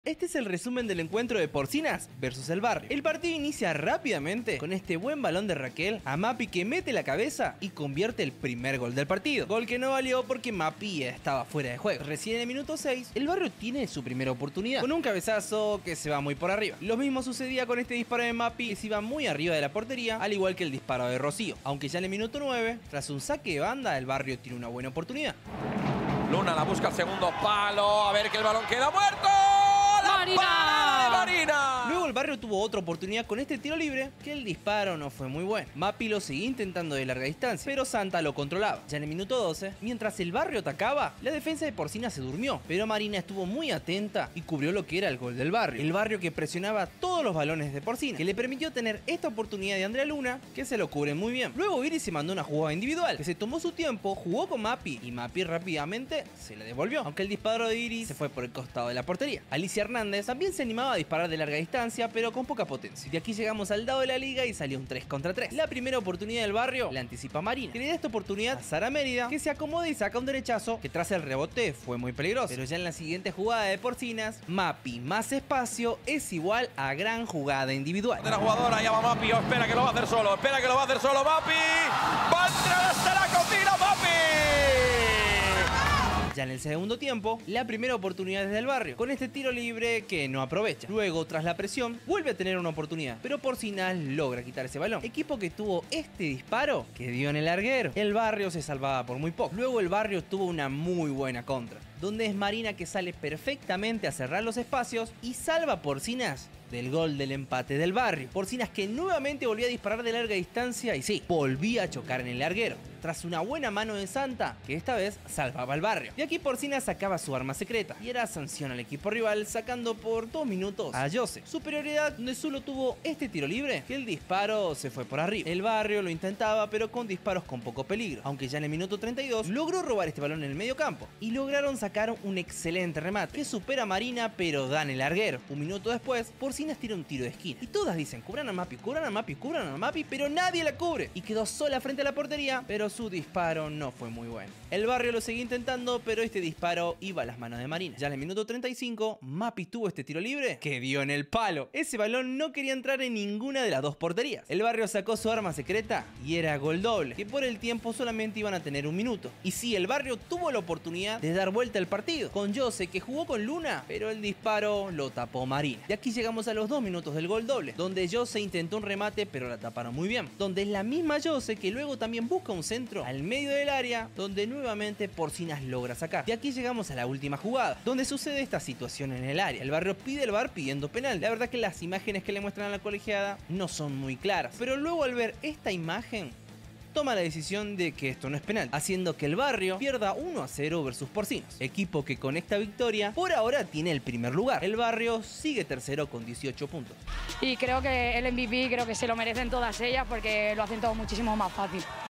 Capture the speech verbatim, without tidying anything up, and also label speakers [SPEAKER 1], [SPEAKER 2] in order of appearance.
[SPEAKER 1] Este es el resumen del encuentro de Porcinas versus el Barrio. El partido inicia rápidamente con este buen balón de Raquel a Mapi, que mete la cabeza y convierte el primer gol del partido. Gol que no valió porque Mapi estaba fuera de juego. Recién en el minuto seis, el Barrio tiene su primera oportunidad con un cabezazo que se va muy por arriba. Lo mismo sucedía con este disparo de Mapi, que se iba muy arriba de la portería, al igual que el disparo de Rocío. Aunque ya en el minuto nueve, tras un saque de banda, el Barrio tiene una buena oportunidad.
[SPEAKER 2] Luna la busca al segundo palo, a ver que el balón queda muerto. ¡Marina! Marina!
[SPEAKER 1] Luego el Barrio tuvo otra oportunidad con este tiro libre, que el disparo no fue muy bueno. Mapi lo seguía intentando de larga distancia, pero Santa lo controlaba. Ya en el minuto doce, mientras el Barrio atacaba, la defensa de Porcina se durmió, pero Marina estuvo muy atenta y cubrió lo que era el gol del Barrio. El Barrio que presionaba todos los balones de Porcina, que le permitió tener esta oportunidad de Andrea Luna, que se lo cubre muy bien. Luego Iris se mandó una jugada individual, que se tomó su tiempo, jugó con Mapi, y Mapi rápidamente se la devolvió, aunque el disparo de Iris se fue por el costado de la portería. Alicia Hernández también se animaba a disparar de larga distancia, pero con poca potencia. De aquí llegamos al dado de la liga y salió un tres contra tres. La primera oportunidad del Barrio la anticipa Marina, que le da esta oportunidad a Sara Mérida, que se acomoda y saca un derechazo que tras el rebote fue muy peligroso. Pero ya en la siguiente jugada de Porcinas, Mapi más espacio es igual a gran jugada individual.
[SPEAKER 2] De la jugadora, ya va Mapi, oh, espera que lo va a hacer solo, espera que lo va a hacer solo Mapi. ¡Va a entrar hasta la cocina Mapi!
[SPEAKER 1] Ya en el segundo tiempo, la primera oportunidad es del Barrio, con este tiro libre que no aprovecha. Luego, tras la presión, vuelve a tener una oportunidad, pero Porcinas logra quitar ese balón. Equipo que tuvo este disparo que dio en el larguero. El Barrio se salvaba por muy poco. Luego el Barrio tuvo una muy buena contra, donde es Marina que sale perfectamente a cerrar los espacios y salva a Porcinas del gol del empate del Barrio. Porcinas que nuevamente volvía a disparar de larga distancia y sí, volvía a chocar en el larguero, tras una buena mano de Santa, que esta vez salvaba al Barrio. Y aquí Porcinas sacaba su arma secreta, y era sanción al equipo rival, sacando por dos minutos a Jose. Superioridad donde solo tuvo este tiro libre, que el disparo se fue por arriba. El Barrio lo intentaba, pero con disparos con poco peligro, aunque ya en el minuto treinta y dos logró robar este balón en el medio campo, y lograron sacar un excelente remate, que supera a Marina, pero da en el larguero. Un minuto después, Porcinas tira un tiro de esquina, y todas dicen, cubran a Mapi, cubran a Mapi, cubran a Mapi, pero nadie la cubre, y quedó sola frente a la portería, pero su disparo no fue muy bueno. El Barrio lo seguía intentando, pero este disparo iba a las manos de Marina. Ya en el minuto treinta y cinco, Mapi tuvo este tiro libre que dio en el palo. Ese balón no quería entrar en ninguna de las dos porterías. El Barrio sacó su arma secreta y era gol doble, que por el tiempo solamente iban a tener un minuto. Y sí, el Barrio tuvo la oportunidad de dar vuelta al partido, con Jose, que jugó con Luna, pero el disparo lo tapó Marina. Y aquí llegamos a los dos minutos del gol doble, donde Jose intentó un remate, pero la taparon muy bien. Donde es la misma Jose que luego también busca un centro al medio del área, donde nuevamente Porcinas logra sacar. Y aquí llegamos a la última jugada, donde sucede esta situación en el área. El Barrio pide el V A R pidiendo penal. La verdad que las imágenes que le muestran a la colegiada no son muy claras, pero luego al ver esta imagen, toma la decisión de que esto no es penal, haciendo que el Barrio pierda uno a cero versus Porcinos, equipo que con esta victoria por ahora tiene el primer lugar. El Barrio sigue tercero con dieciocho puntos.
[SPEAKER 3] Y creo que el M V P creo que se lo merecen todas ellas, porque lo hacen todo muchísimo más fácil.